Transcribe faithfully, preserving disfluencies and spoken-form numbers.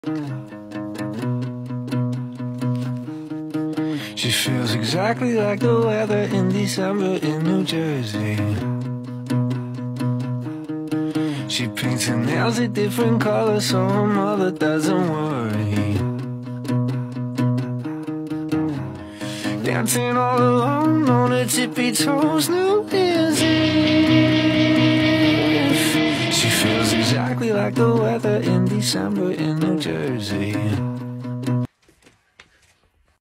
She feels exactly like the weather in December in New Jersey. She paints her nails a different color so her mother doesn't worry. Dancing all alone on her tippy toes, New Year's Eve. She feels exactly like the weather in December in